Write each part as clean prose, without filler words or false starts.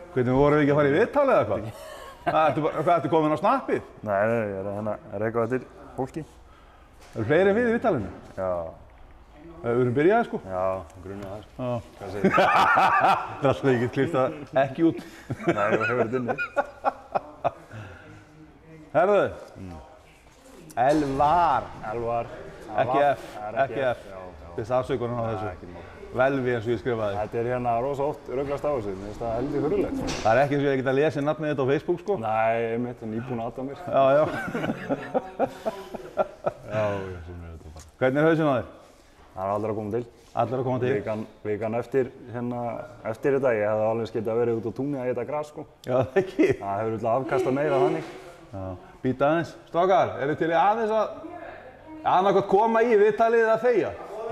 Hvernig voru við ekki að fara í viðtal eða hvað? Hvað ertu komin á snappið? Nei, ég er hérna að reka eftir fólki. Eru fleiri við í viðtalinu? Já. Við erum byrjaði sko? Já, grunnið það sko. Hvað segir þið? Það er ekki klippt það ekki út. Nei, þú hefur þetta inni. Herðu? Elvar. Elvar. Ekki F. Ekki F. Þess afsökunum á þessu. Velvi eins og ég skrifaði. Þetta er hérna rosa oft rugglast á þessu. Mér finnst það heldur hurulegt. Það er ekki eins og ég geta að lesa nafnið þetta á Facebook sko? Nei, ég mitt er nýbúinn að aðta mér. Já, já. Já, ég sem er þetta bara. Hvernig er hausinn á þér? Það er aldrei að koma til. Aldrei að koma til? Vikan eftir þetta, ég hefði alveg getað verið út á túnni að éta gras sko. Já, það ekki. Það hefur örugglega afkastað meira þannig. Já. Býta aðeins. Strákar, eru til í aðeins að annaðhvort koma í viðtalið eða þegja?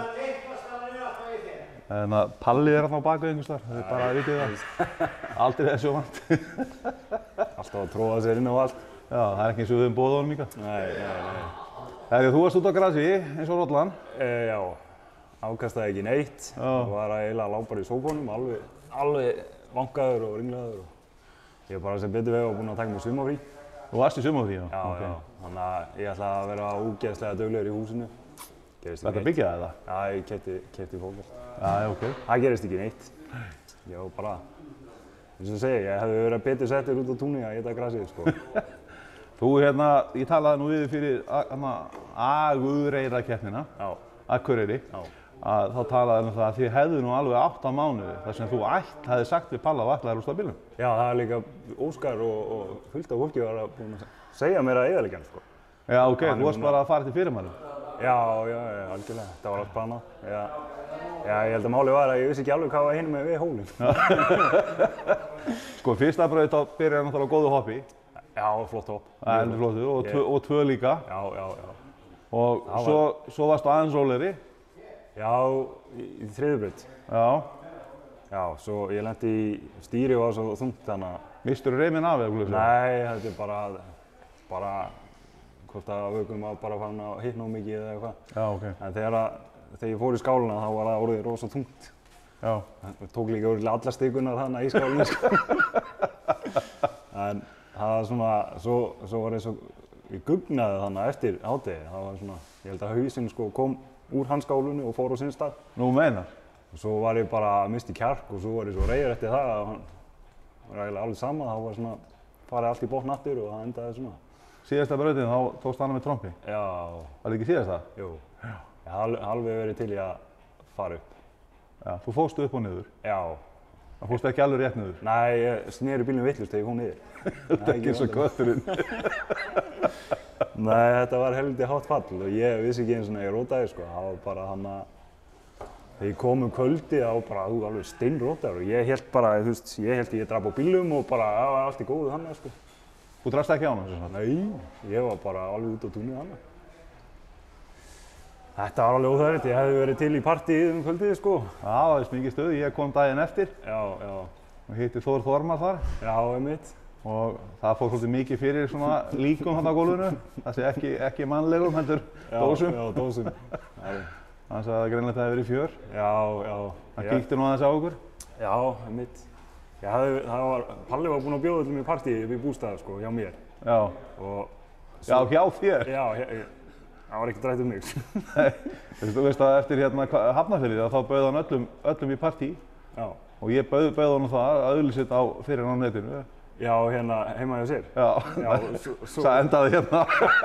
Þannig að Palli er alltaf á baka einhvers þar, það er bara að vitið það. Aldrei þessu vant. Alltaf að tróða sér inn á allt. Já, það er ekki eins og við höfum boðið honum líka. Nei. Þegar þú varst út á grasi, eins og rollan. Já, afkastaði ekki neitt. Og var eiginlega lá bara í sófanum, alveg vankaður og ringlaður. Ég var bara sem betur veg og búinn að taka mér sumarfrí. Þú varst í sumarfrí, já? Já. Þannig að ég ætlaði að vera ógeðslega duglegur í húsinu. Þetta byggjaði það? Já, ég keypti fótbolta. Já, ok. Það gerist ekki neitt. Ég var bara, eins og segja, ég hefði verið betur settur út á túnni að éta grasið, sko. Þú ég talaði nú við fyrir Akureyrar keppnina, Akureyri, að þá talaði það að þið hefðu nú alveg 8 mánuði þar sem þú hefði sagt við Palla og ætlaðir úr stafbílnum. Já, það er líka Óskar og fullt af fólki var búin að segja mér að eyðileggja hann, sko. Já, ok, þú varst bara að fara til fyrirmælum. Já, algjörlega. Þetta var allt planað. Já, ég held að málið var að ég vissi ekki alveg hvað var hinum með við hólinn. Sko, fyrsta braut þá byrjaði náttúrulega góðu hoppi. Já, flott hopp. Það er flottu og 2 líka. Já. Og svo varstu aðeins rólegri. Já, í 3. braut. Já, svo ég lenti í stýri og var svo þungt þannig að... Mistur reiminn af eða hvað? Nei, þetta er bara hvort að vökum var bara farin að hitta nóg mikið eða eitthvað. Já, ok. En þegar ég fór í skáluna þá var það orðið rosa þungt. Já. Það tók líka örugglega allar stikunar þarna í skálunni, sko. En það var svona, svo var eins og ég gugnaði þarna eftir hádegi. Það var svona, ég held að hausinn sko kom úr hans skálunni og fór á sinn stað. Nú meinar? Og svo var ég bara að mista kjark og svo var ég svo reiður eftir það að hann var eiginlega alveg sama. Það var svona, farið allt í botn aftur og það endaði svona. Síðasta brautin þá tókst hana með trompi? Já. Var það ekki síðasta? Jú. Ég hafði alveg verið til í að fara upp. Já, þú fórstu upp og niður? Já. Það fórstu ekki alveg rétt niður? Nei, ég sneri bílnum vitlaust þegar ég kom niður. Þetta er ekki eins og kötturinn. Nei, þetta var helviti hátt fall og ég vissi ekki eins og ég rótaði, sko. Það var bara hann að... Þegar ég kom kvöldi þá var bara alveg steinrótaður og ég hélt bara, þú veist, ég drap á bílum og bara, það var allt í góðu hann, sko. Þú drafst ekki á hann? Nei, ég var bara alveg út á túnni hann. Þetta var alveg óþægilegt, ég hefði verið til í partíið kvöldið, sko. Já, það var mikið stuð, ég kom daginn eftir. Já. Og hitti Þór Þormar þar. Já, einmitt. Og það fór svolítið mikið fyrir svona líkum þarna á gólfinu. Það sé ekki mannlegum, heldur dósum. Já, dósum. Þannig að það greinlega það hefði verið fjör. Já. Það kíkti nú aðeins á okkur. Já, einmitt. Palli var búinn að bjóða öllum í partíi upp í bústaði, sko, hjá mér. Já. Já, hjá þér? Já, það var ekkert rætt um mig. Nei, þú veist að eftir Hafnarfirði þá bauð hann öllum í partí. Já. Og ég bauð honum það að auglýsa þetta fyrir hann á netinu. Já, hérna heima hjá sér? Já, það endaði hérna.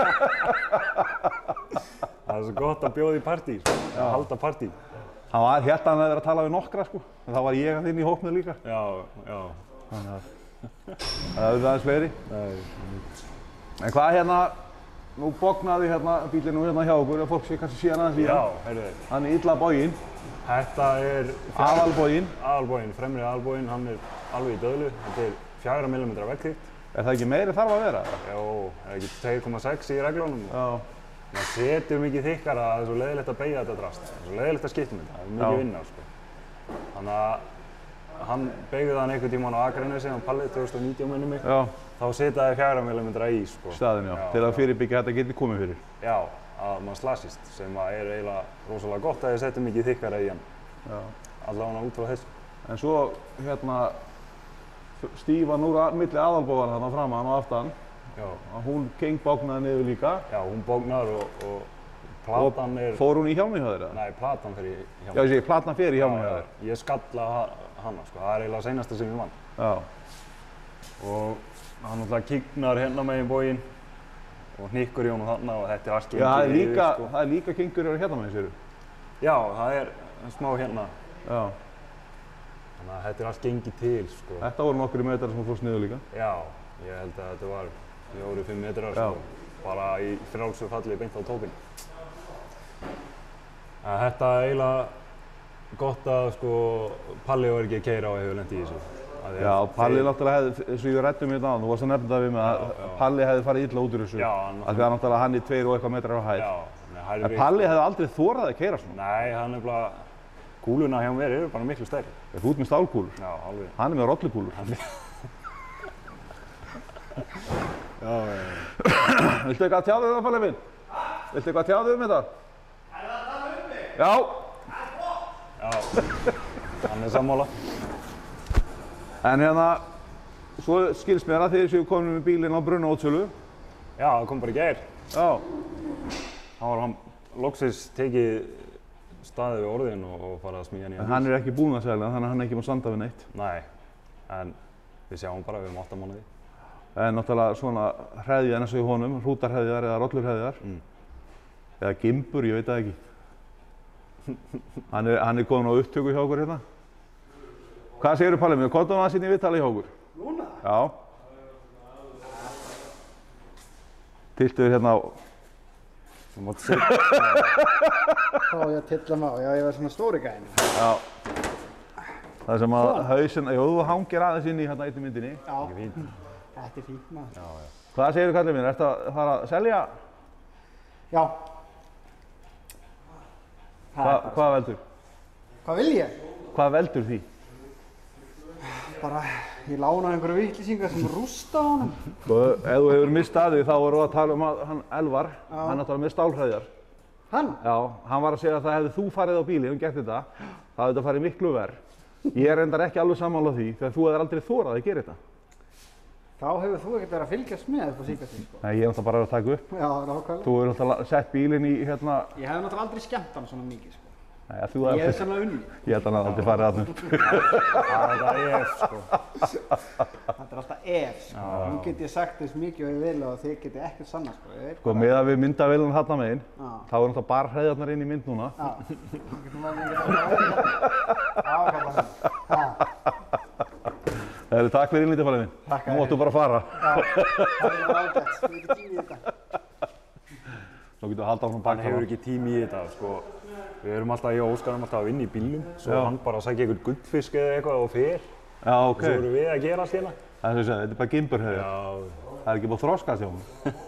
Það er svo gott að bjóða í partí, að halda partí. Hann var hérna að vera að tala við nokkra, sko. En þá var ég að inn í hópnum líka. Já. Þannig að það er aðeins fleiri. En hvað nú bognaði bílinn nú hérna hjá okkur, að fólk sé kannski síðan aðeins í hann. Já, heyrðu. Hann er illa boginn. Þetta er... Aðalboginn. Aðalboginn, fremri aðalboginn, hann er alveg í döðlu. Þetta er 4 mm veggþykkt. Er það ekki meiri þarf að vera? Jó, er ekki 2,6 í reglunum. Já. Það setur mikið þykkara að það er svo leiðilegt að beygja þetta drast. Það er svo leiðilegt að skipta þetta, það er mikið vinna, sko. Þannig að hann beygði hann einhvern tímann á Akranesi, hann Palli 2019 minnum mig. Já. Þá setaði 4 mm í, sko. Staðinn, já. Til að fyrirbyggja þetta geti komið fyrir. Já, að maður slasist, sem er eiginlega rosalega gott að ég setja mikið þykkara í hann. Já. Allavega út frá þessu. En svo, stífan úr milli aðalbogana þarna framan og aftan. Já. Hún bógnaði niður líka. Já, hún bógnar og platan Fór hún í hjálmi hjá þér? Nei, platan fer í hjálmi. Já, ég segi platan fer í hjálmi hjá þér. Ég skalla hana, sko. Það eiginlega seinasta sem ég vann. Já. Og hann náttúrulega kiknar hérna megin bóginn og hnikkur í honum þarna og þetta allt gengið yfir, sko. Það líka kingur hérna megin, segirðu? Já, það smá hérna. Já. Þannig að þetta allt gengið til, sko. Þetta voru nokkri metrar sem fórst niður líka? Já, ég held að þetta var 4-5 metrar, sko. Bara í frjálsu falli beint á tópinn. Þetta eiginlega gott að, sko, Palli var ekki að keyra og hefur lent í þessu. Já, Palli náttúrulega hefði, eins og ég ræddum hérna áðan, þú varst að nefna það við mig að Palli hefði farið illa út úr þessu. Já, af því að náttúrulega hann 2 og eitthvað metrar á hæð. Já, en Palli hefði aldrei þorað að keyra svona. Nei, hann nefnilega, kúluna hjá mér eru bara miklu stærri. Þú ert með stálkúlur? Já, alveg. Hann með rollukúlur. Viltu eitthvað að tjá þig um það, Palli minn? Viltu eitthvað að tjá þig um þetta? Er það að tala um mig? Já. Það er gott. Já, hann sammála. En hérna, svo skilst mér að þið séu komin með bílinn á brunnaútsölu. Já, það kom bara í gær. Já. Þá var hann loksins tekið staðið við orðin og farið að smíða nýja bíl. En hann ekki búinn að selja, þannig að hann ekki má standa við neitt. Nei, en við sjáum bara, við erum 8 mánuði. En náttúrulega svona hreðjar eins og í honum, hrútarhreðjar eða rollurhreðjar. Eða gimbur, ég veit það ekki. Hann komin á upptöku hjá okkur hérna. Hvað segirðu, Palli minn? Komdu hann aðeins inn í viðtali hjá okkur? Núna? Já. Tiltu þér hérna á. Þú mátt setja. Þá ég að tilla mig á, já ég var svona stóri gæinn. Já. Það sem að hausinn, jú þú hangir aðeins inn í hérna einni myndinni. Já. Þetta fínt maður. Já, já. Hvað segirðu, kallinn minn? Ertu að fara að selja? Já. Hvað veldur? Hvað vil ég? Hvað veldur því? Bara, ég lánaði einhverju vitlýsingar sem rústa á honum. Ef þú hefur mistað því þá vorum við að tala um að hann Elvar, hann náttúrulega með stálhreðjar. Hann? Já, hann var að segja að það hefði þú farið á bílinn og gert þetta, það hefði þetta farið miklu verr. Ég reyndar ekki alveg sammála því þegar þú hefðir aldrei þorað að gera þetta. Þá hefur þú ekkert verið að fylgjast með upp á síkastíð, sko. Nei, ég hef náttúrulega bara verið að taka upp. Já, nákvæmlega. Þú hefur náttúrulega sett bílinn í hérna... Ég hef náttúrulega aldrei skemmt hann svona mikið, sko. Nei, ég hef sannlega unnið. Ég held að hann aldrei farið að hann. Það er ef, sko. Þetta er alltaf ef, sko. Nú get ég sagt þess mikið og ég vil og þið getið ekkert sanna, sko. Sko, meðan við myndavélinni þarna megin, þá er náttúrulega bara hreðjarnar inn í mynd núna. Já. Takk fyrir innlítið, Palli minn. Takk. Nú máttu bara fara. Já, það er ágætt. Við erum ekki tími í þetta. Svo getum við að halda áfram baka. Hann hefur ekki tími í þetta, sko. Við erum alltaf, ég og Óskar erum alltaf að vinna í bílnum, svo hann bara að sækja einhvern gullfisk eða eitthvað og fer. Já, ok. Og svo erum við að gera allt hérna. Það er sem ég segi, þetta er bara gimburhauður. Já. Það er ekki búið þroskast hjá hann.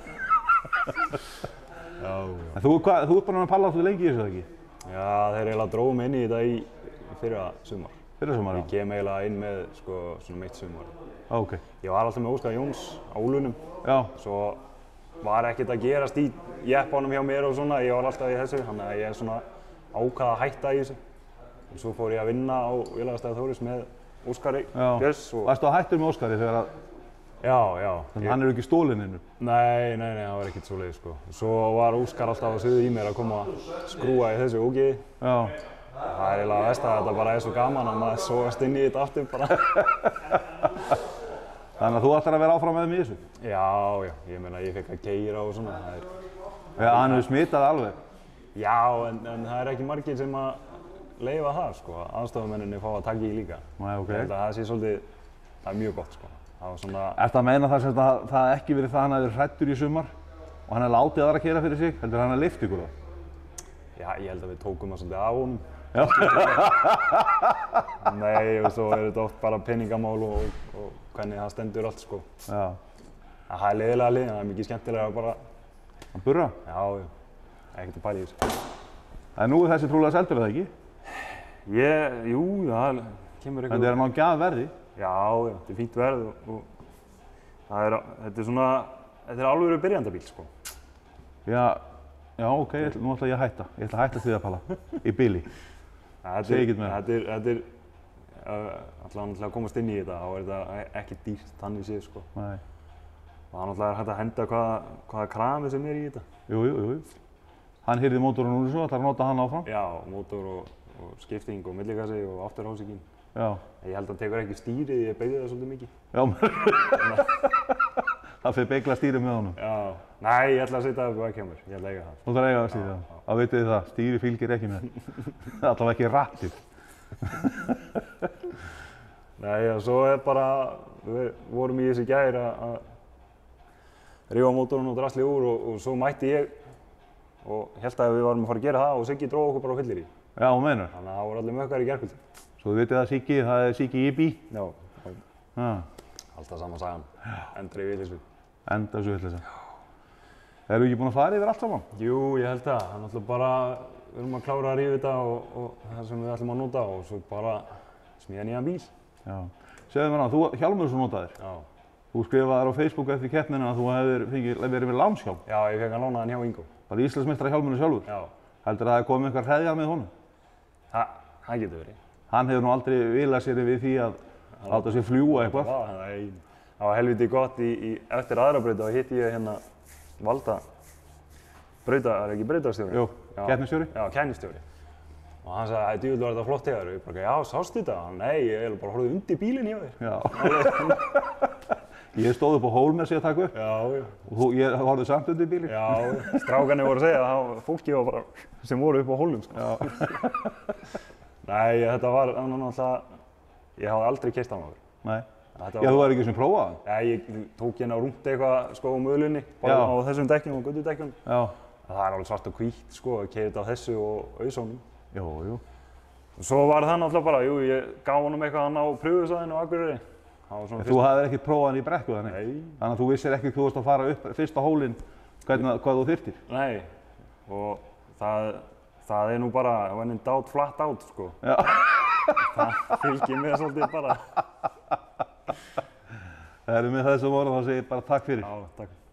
Já. En þú ert bara með Palla alltaf lengi í þessu, eða ekki? Já, þeir eiginlega dróðu mig inn í þetta í fyrra sumar. Fyrra sumar, já. Ég kem eiginlega inn með, sko, svona mitt sumar. Ok. Ég var alltaf með Óskar Jóns á Úlunum. Já. Svo var ekkert að gerast í jeppanum hjá mér og svona, ég var alltaf í þessu, þannig að ég svona ákvað að hætta í þessu. Og svo fór ég að vinna á Vélagastæði Þóris með Óskari Björns og... Varstu að hættur með Óskari þegar að... Já, já. Þannig að hann ekki stólinn innu? Nei, það var ekkert svoleiðis, sko. Svo var Óskar alltaf að suða í mér að koma að skrúa í þessu ógeði. Já. Það er eiginlega verst að þetta bara er svo gaman að maður sogast inn í þetta aftur bara. Þannig að þú ætlar að vera áfram með mig í þessu? Já, ég meina ég fekk að keyra og svona. Já, hann hefur smitað alveg? Já, en það er ekki margir sem að leyfa það, sko. Aðstofamenninni fá að taka í líka. Nei, ok. Ég held að það sé svolítið, það er mjög gott, sko. Það var svona... Ertu að meina það sem það ekki verið það að hann hefði verið hræddur í sumar og hann hefði látið aðra að keyra fyrir sig? Heldur hann að lyfta ykkur það? Já, ég held að við tókum það svolítið af honum. Já. Nei, og svo er þetta oft bara peningamál og hvernig það stendur allt, sko. Já. Það er leiðilega lið, það er mikið skemmtilega bara... Að burra? Já, ekkert að pæla í þessu. En nú er þessi trúlega seldur, eða ekki? Jú, það kemur eitthvað... Þetta er að ná gjaf verði? Já, þetta er fínt verð og þetta er svona... Þetta er alveg byrjandabíl, sko. Já, ok, nú ætla ég að hætta. Ég ætla að hætta því að Palla, í bíli. Segð ekkert með það. alltaf að komast inn í þetta, þá þetta ekki dýrt þannig séð, sko. Nei. Og það alltaf hægt að henda hvaða krami sem í þetta. Jú. Hann hyrði mótorinn úr þessu, ætlar að nota hann áfram? Já, mótor og skipting og millikassi og afturhásingin. Já. Ég held að hann tekur ekki stýrið, ég beygði það svolítið mikið. Já, það fyrir beigla stýrið með honum. Já, nei, ég ætla að setja það upp ekki á mér, ég ætla að eiga það. Þú ætlar að eiga það stýrið, já. Það vitið þið það, stýrið fylgir ekki með. Allavega ekki rattið. Nei, og svo bara, við vorum í þessi gær að rífa mótorinn og drasli úr og svo mætti ég og hélt að við varum að fara að gera það og Siggi dróð okkur bara á fyllir í. Já, hún meinar. Þannig að það voru allir mökkar í gærkvöldi. Svo þið vitið það Siggi, það er Siggi í bí. Já. Alltaf sama sagan. Enda í vitleysu. Enda þessu vitleysa. Erum við ekki búin að fara yfir allt saman? Jú, ég held það. Það er náttúrulega bara, við erum að klára að rífa þetta og það sem við ætlum að nota og svo bara smíða nýjan bíl. Já. Segðu mér þú hjálmur svo notaðir. Já. Þú skrifaðir á Facebook eftir keppnina að þú hefur verið með lánshjálm. Já, ég fekk hann lánaðan hjá Ingo. Bara Íslandsmeistara hjálmurinn sjálfur? Já. Heldur að það komið einhver hreðja með honum? Það getur verið. Hann hefur nú aldrei vilað sér við því að láta sér fljúga eitthvað? Nei, það var helviti gott eftir aðra brauta og hitti ég hérna Valda ekki brautarstjóri? Jú, keppnisstjóri? Já, keppnisstjóri. Og hann sagði, djúvill var þetta flott hjá þér. Og ég bara, já, sástu þetta? Nei, ég bara horfði undir bílinn hjá þér. Já. Ég stóð upp á hól með sig að taka upp. Já. Og ég horfði samt undir bílinn. Já, strákarnir voru að segja að fólki var bara sem voru upp á hólum, sko. Já. Nei, þetta var náttúrulega, ég hafði aldrei keyrt hann áður. Nei. Já, þú var ekki sem prófað hann? Nei, ég tók hérna rúmt eitthvað sko á möðlunni, bara á þessum dekkjum og göndudekkjum. Já. Það er alveg svart og hvítt, sko, að keyra þetta á þessu og auðsónum. Jú. Og svo var það náttúrulega bara, jú, ég gaf honum eitthvað hann á pröfusvæðinu á Akureyri. Þú hafðir ekkert prófað hann í brekku þannig? Nei. Þannig að þú vissir ekki þú varst að fara upp fyrsta hólinn hvað þú þyrftir? Nei, og það er nú bara when in doubt, flat out, sko. Já. Það fylgir mér svolítið bara. Það með þessum orðum þá segir ég bara takk fyrir. Já, takk.